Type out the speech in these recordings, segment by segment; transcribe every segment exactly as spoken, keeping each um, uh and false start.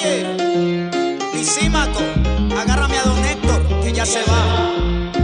Oye, Lisímaco, agárrame a don Héctor, que ya se va.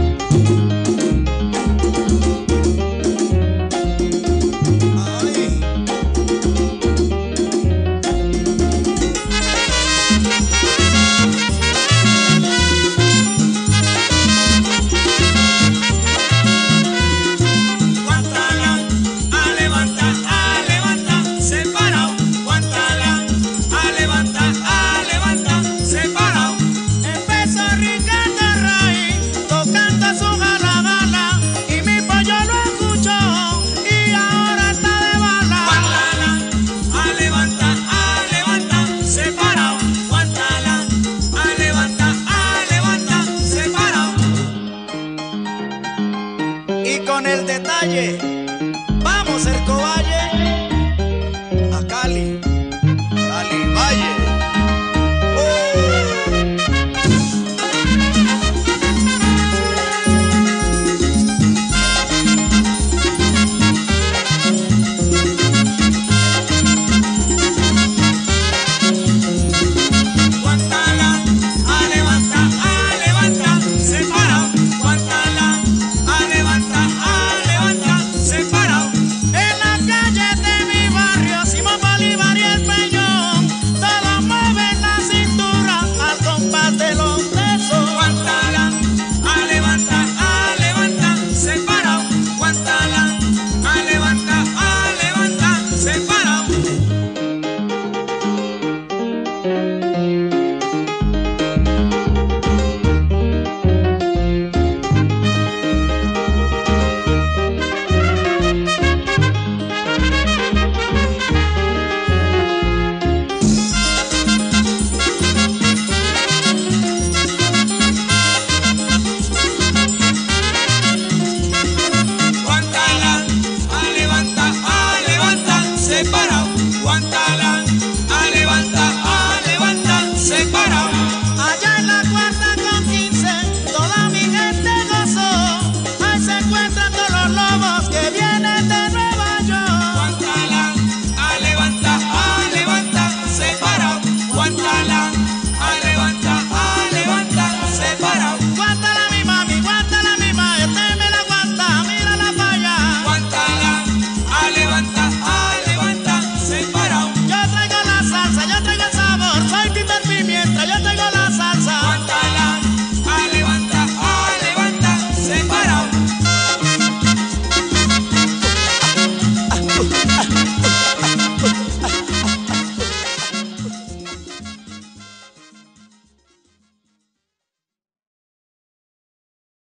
Y con el detalle, vamos Cerco Valle, a Cali, Cali Valle. Guantalán, a levanta, a levanta, se para. Allá en la cuarta con quince, toda mi gente gozó. Ahí se encuentran todos los lobos que vienen de Nueva York. Guantalán, a levanta, a levanta, se para. Guantalán.